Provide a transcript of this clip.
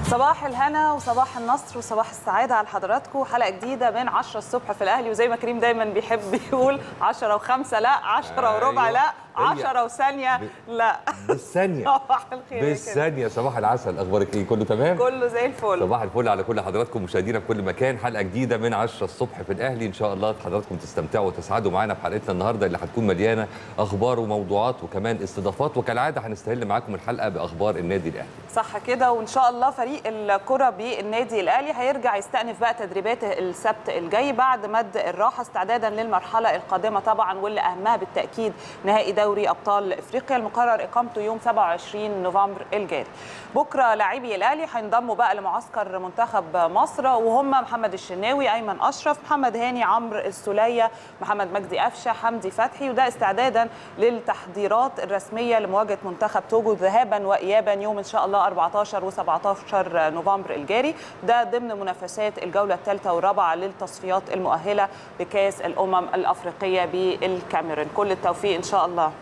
صباح الهنا وصباح النصر وصباح السعادة على حضراتكم. حلقة جديدة من 10 الصبح في الأهلي، وزي ما كريم دايما بيحب يقول 10 و5 لا، 10 وربع لا، 10 وثانية لا، بالثانية. صباح الخير بالثانية. صباح العسل، أخبارك إيه؟ كله تمام؟ كله زي الفل. صباح الفل على كل حضراتكم مشاهدينا في كل مكان. حلقة جديدة من 10 الصبح في الأهلي، إن شاء الله حضراتكم تستمتعوا وتسعدوا معانا في حلقتنا النهاردة اللي هتكون مليانة أخبار وموضوعات وكمان استضافات، وكالعادة هنستهل معاكم الحلقة بأخبار النادي الأهلي. صح كده، وإن شاء الله فريق الكرة بالنادي الأهلي هيرجع يستأنف بقى تدريبات السبت الجاي بعد مد الراحة استعدادا للمرحلة القادمة طبعا، واللي أهمها بالتأكيد نهائي دوري أبطال إفريقيا المقرر إقامته يوم 27 نوفمبر الجاري. بكرة لاعبي الأهلي هينضموا بقى لمعسكر منتخب مصر، وهم محمد الشناوي، أيمن أشرف، محمد هاني، عمرو السولية، محمد مجدي قفشة، حمدي فتحي، وده استعدادا للتحضيرات الرسمية لمواجهة منتخب توجو ذهابا وإيابا يوم إن شاء الله 14 و17 نوفمبر الجاري، ده ضمن منافسات الجولة الثالثة والرابعة للتصفيات المؤهلة لكأس الأمم الأفريقية بالكاميرون. كل التوفيق إن شاء الله